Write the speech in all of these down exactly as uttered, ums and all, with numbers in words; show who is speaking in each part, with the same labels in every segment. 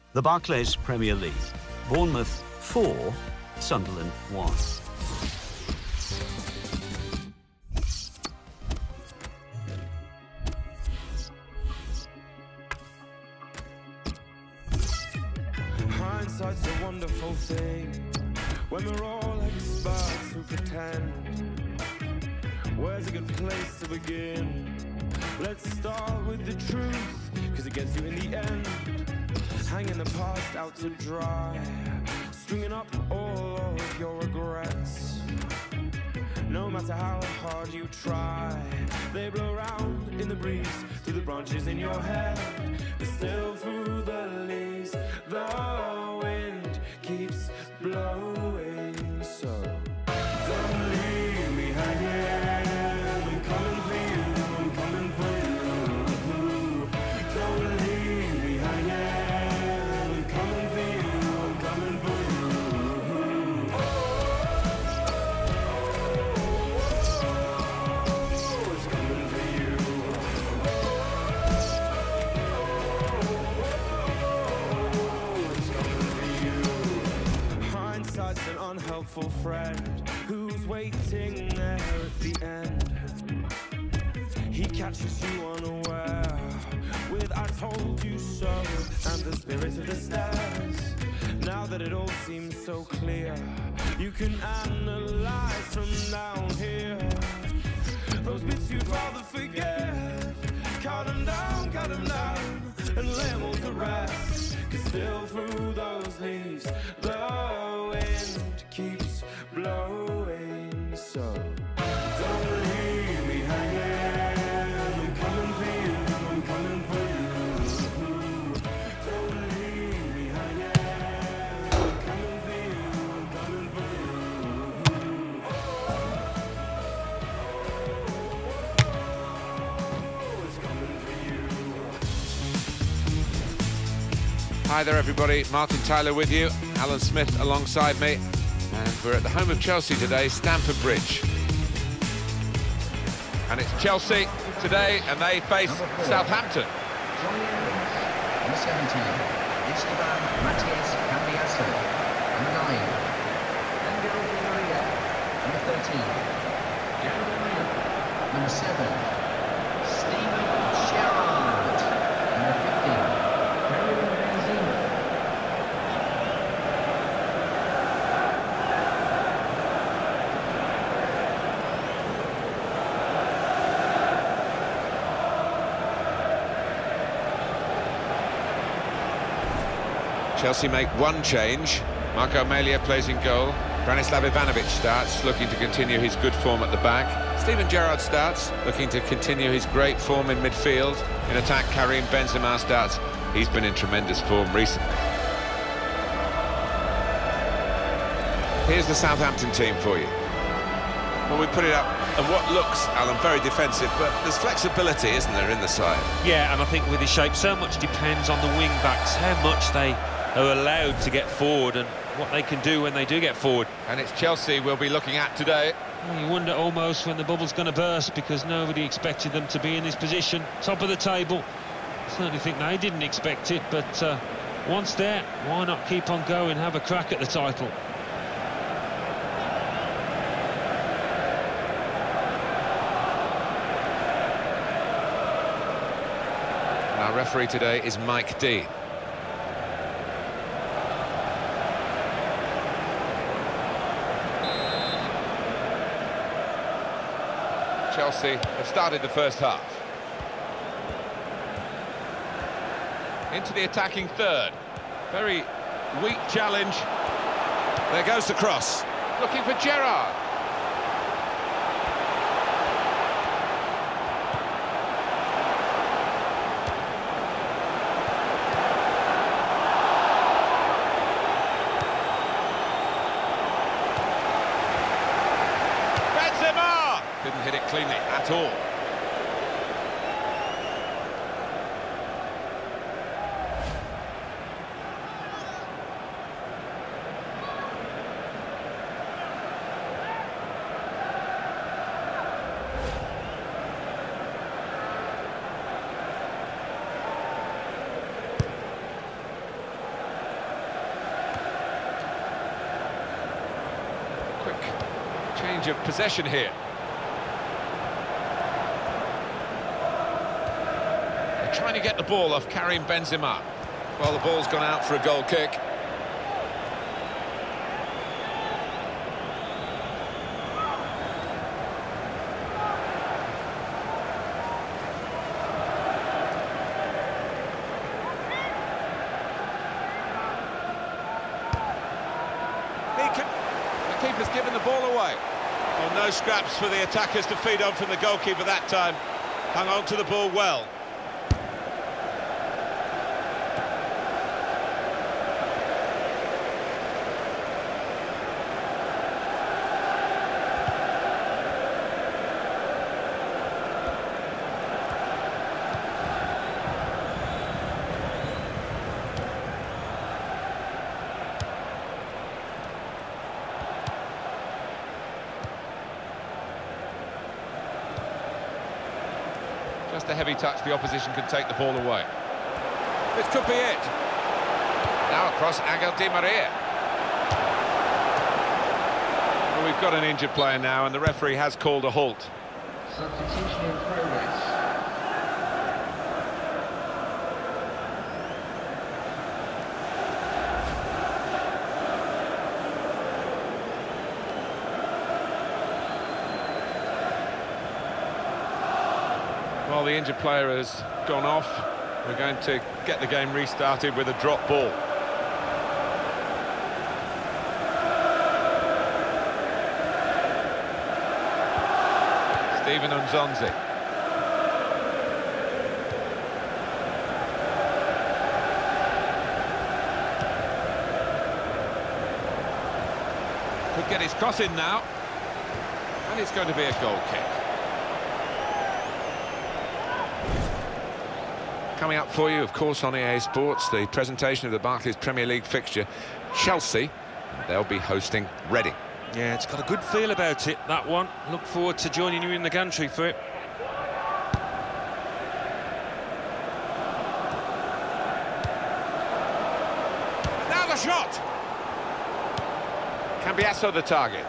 Speaker 1: The Barclays Premier League. Bournemouth four, Sunderland one.
Speaker 2: Hindsight's a wonderful thing when we're all experts who pretend. Where's a good place to begin? Let's start with the truth, cause it gets you in the end. Hanging the past out to dry, stringing up all of your regrets. No matter how hard you try, they blow around in the breeze, through the branches in your head, but still through the leaves, the wind keeps blowing. So don't leave me hanging, I'm coming for you, I'm coming for you. Don't leave me hanging, I'm coming for you, I'm coming for you. Oh, it's coming for you. It's coming for you. Hindsight's an unhelpful friend who's waiting there at the end. He catches you unaware with "I told you so" and the spirit of the stairs. Now that it all seems so clear, you can analyze from down here those bits you'd rather forget. Cut them down, cut them down, and lay them all to rest. Cause still through those leaves, the wind keeps blowing. So don't leave me hanging, I'm coming for you, I'm coming for you. Don't leave me hanging, I'm coming for you, I'm coming for you. Oh, it's coming for you.
Speaker 3: Hi there everybody, Martin Tyler with you, Alan Smith alongside me, and we're at the home of Chelsea today, Stamford Bridge. And it's Chelsea today, and they face Southampton.
Speaker 4: Number seventeen, Esteban Matias Cambiaso. Number nine, Angel Di Maria. Number thirteen, Gary Maria. Number seven, Steven Gerrard. Number fifteen, Karim Benzema.
Speaker 3: Chelsea make one change. Marco Melia plays in goal. Branislav Ivanovic starts, looking to continue his good form at the back. Steven Gerrard starts, looking to continue his great form in midfield. In attack, Karim Benzema starts. He's been in tremendous form recently. Here's the Southampton team for you. Well, we put it up, and what looks, Alan, very defensive, but there's flexibility, isn't there, in the side?
Speaker 5: Yeah, and I think with his shape, so much depends on the wing-backs, how much they are allowed to get forward and what they can do when they do get forward.
Speaker 3: And it's Chelsea we'll be looking at today.
Speaker 5: You wonder almost when the bubble's going to burst, because nobody expected them to be in this position, top of the table. I certainly think they didn't expect it, but uh, once there, why not keep on going, have a crack at the title?
Speaker 3: And our referee today is Mike Dean. Chelsea have started the first half. Into the attacking third. Very weak challenge. There goes the cross. Looking for Gerrard. Benzema! Didn't hit it cleanly at all. Change of possession here. They're trying to get the ball off Karim Benzema. Well, the ball's gone out for a goal kick. The keeper's given the ball away. Well, no scraps for the attackers to feed on from the goalkeeper that time. Hung on to the ball well. Just a heavy touch, the opposition could take the ball away. This could be it. Now across, Angel Di Maria. Well, we've got an injured player now, and the referee has called a halt.
Speaker 4: Substitution in progress.
Speaker 3: Well, the injured player has gone off. We're going to get the game restarted with a drop ball. Steven Nzonzi. Could get his cross in now. And it's going to be a goal kick. Coming up for you, of course, on E A Sports, the presentation of the Barclays Premier League fixture. Chelsea, they'll be hosting Reading.
Speaker 5: Yeah, it's got a good feel about it, that one. Look forward to joining you in the gantry for it.
Speaker 3: Now the shot! Cambiasso the target.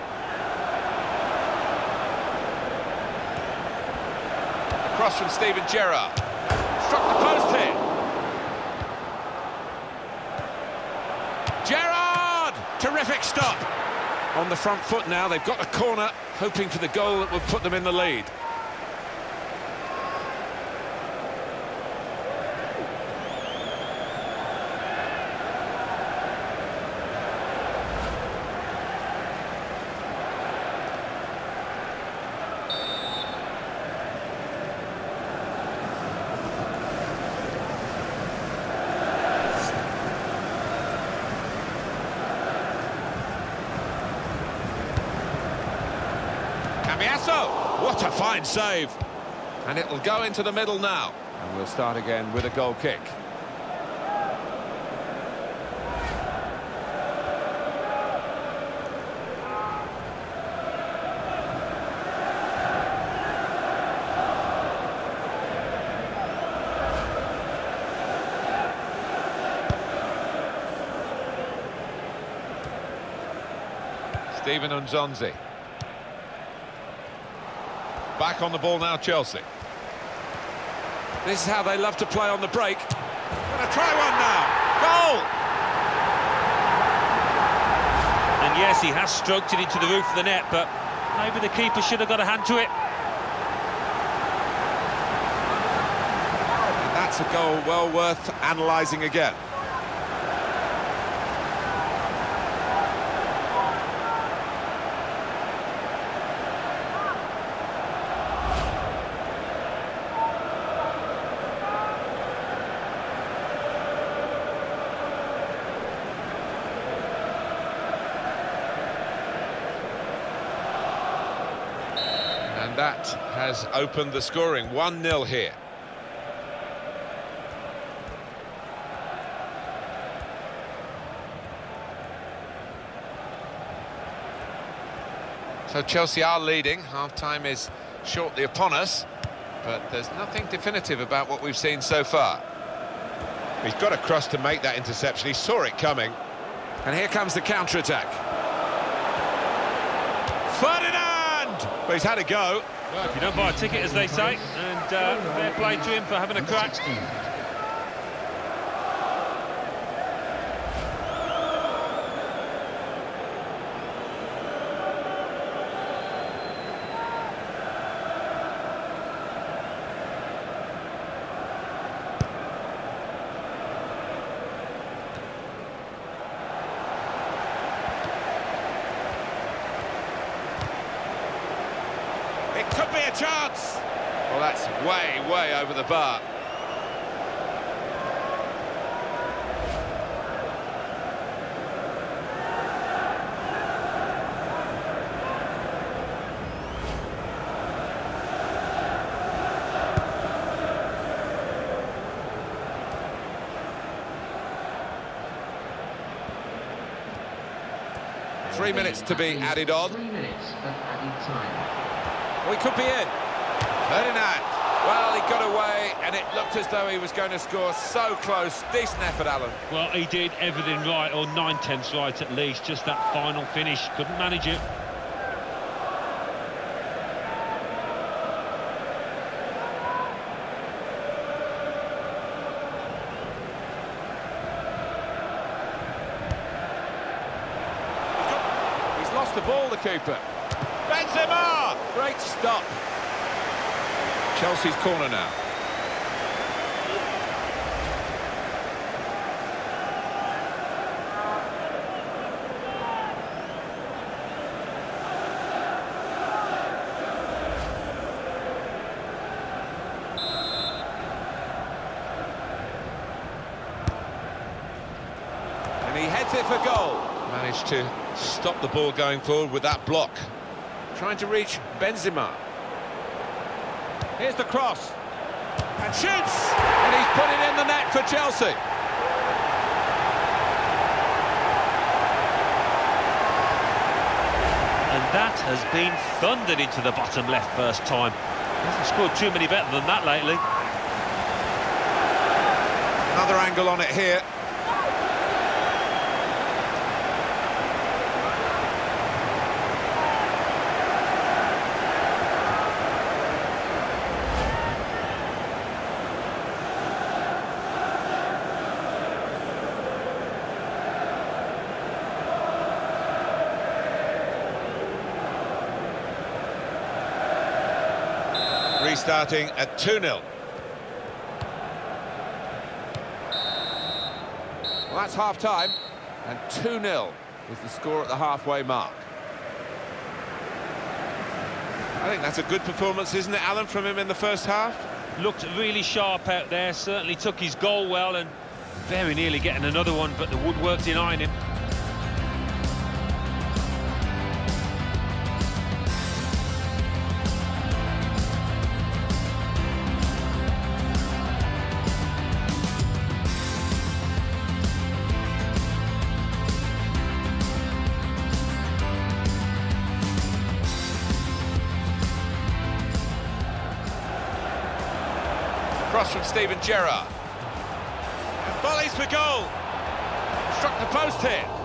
Speaker 3: Across from Steven Gerrard. Struck the post here. Gerrard! Terrific stop. On the front foot now, they've got a corner, hoping for the goal that will put them in the lead. Cambiasso, what a fine save. And it'll go into the middle now. And we'll start again with a goal kick. Steven Nzonzi. Back on the ball now, Chelsea. This is how they love to play on the break. Gonna try one now. Goal!
Speaker 5: And yes, he has stroked it into the roof of the net, but maybe the keeper should have got a hand to it.
Speaker 3: And that's a goal well worth analysing again. And that has opened the scoring. one nil here. So Chelsea are leading. Half-time is shortly upon us, but there's nothing definitive about what we've seen so far. He's got a cross to make that interception. He saw it coming. And here comes the counter-attack. Ferdinand! But he's had a go.
Speaker 5: Well, if you don't buy a ticket, as they say, and uh, fair play to him for having a crack.
Speaker 3: It could be a chance. Well, that's way, way over the bar. Three minutes to be added on.
Speaker 4: Three minutes of added time.
Speaker 3: We could be in. Ferdinand. Well, he got away, and it looked as though he was going to score. So close. Decent effort, Alan.
Speaker 5: Well, he did everything right, or nine-tenths right at least. Just that final finish. Couldn't manage it.
Speaker 3: He's lost the ball, the keeper. Benzema! Great stop. Chelsea's corner now. And he heads it for goal. Managed to stop the ball going forward with that block. Trying to reach Benzema. Here's the cross. And shoots! And he's put it in the net for Chelsea.
Speaker 5: And that has been thundered into the bottom left first time. Hasn't scored too many better than that lately.
Speaker 3: Another angle on it here. Restarting at two nil. Well, that's half-time, and two nil is the score at the halfway mark. I think that's a good performance, isn't it, Alan, from him in the first half?
Speaker 5: Looked really sharp out there, certainly took his goal well, and very nearly getting another one, but the woodwork denying him.
Speaker 3: Cross from Steven Gerrard. And volleys for goal. Struck the post here.